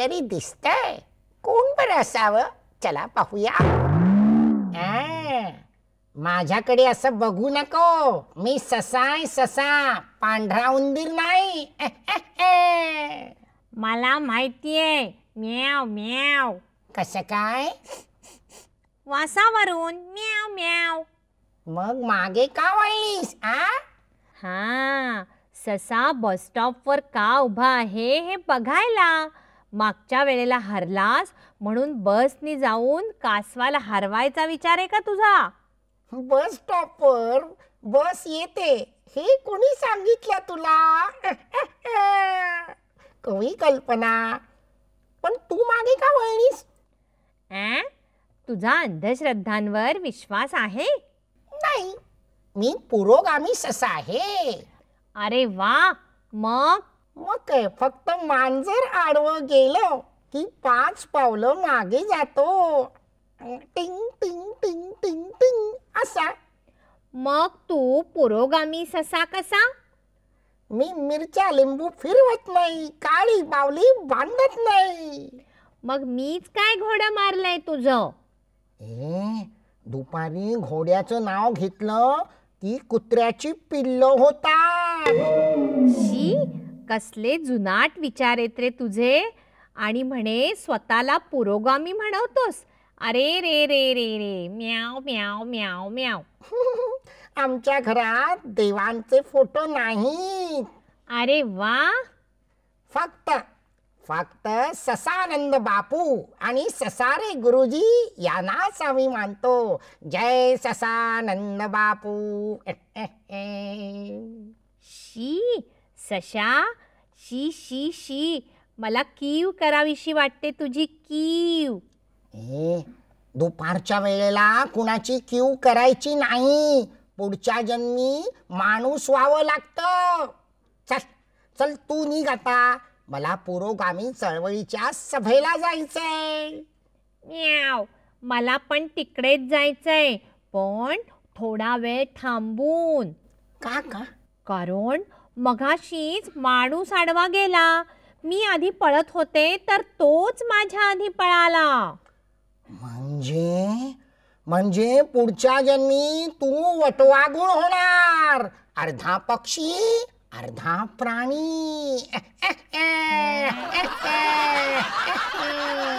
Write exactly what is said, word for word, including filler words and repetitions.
कोणीतरी दिसतंय. कोण बरं असावं? चला पाहूया. आ, माझ्याकडे असं बघू नको. मी ससा आहे, ससा, पांढरा उंदीर नाही. मला माहितीये. म्याव म्याव. कसं काय? वासावरून म्याव म्याव. मग मागे का वळलीस? आ हा, ससा बस स्टॉपवर का उभा आहे हे बघायला. मागच्या वेळेला हरलास म्हणून बसनी जाऊन कासवाला हरवायचा विचार आहे का तुझा? बस स्टॉपवर बस येते हे कोणी सांगितलं तुला? कवी कल्पना. पण तू मागे का वळलीस? आ? तुझा अंधश्रद्धांवर विश्वास आहे? नाही, मी पुरोगामी ससा आहे. अरे वा. मग मग काय, फक्त मांजर आडवं गेलं की पाच पावलं मागे जातो. टिंग टिंग टिंग टिंग टिंग असा. मग तू पुरोगामी ससा कसा? मी मिरच्या लिंबू फिरवत नाही, काळी बावली बांधत नाही. मग मीच काय घोडा मारलंय तुझं? ए, दुपारी घोड्याचं नाव घेतलं ती कुत्र्याची पिल्ल होता. शी, कसले जुनाट विचार आहेत रे तुझे. आणि म्हणे स्वतःला पुरोगामी म्हणवतोस. अरे रे रे रे रे. म्याव म्याव म्याव म्याव. आमच्या घरात देवांचे फोटो नाहीत. अरे वा. फक्त फक्त ससानंद बापू आणि ससारे गुरुजी यांनाच आम्ही मानतो. जय ससानंद बापू. शी, सशा. शी शी शी. मला कीव करावीशी वाटते तुझी, कीव. ए, दुपारच्या वेळेला कुणाची कीव करायची नाही. पुढच्या जन्मी माणूस व्हावं लागतं. चल चल तू निघ आता. मला पुरोगामी चळवळीच्या सभेला जायचंय. म्याव. मला पण तिकडेच जायचंय, पण थोडा वेळ थांबून. का का? कारण मगाशीच माणूस आडवा गेला. मी आधी पळत होते तर तोच माझ्या आधी पळाला. म्हणजे म्हणजे पुढच्या जन्मी तू वटवाघूळ होणार. अर्धा पक्षी अर्धा प्राणी.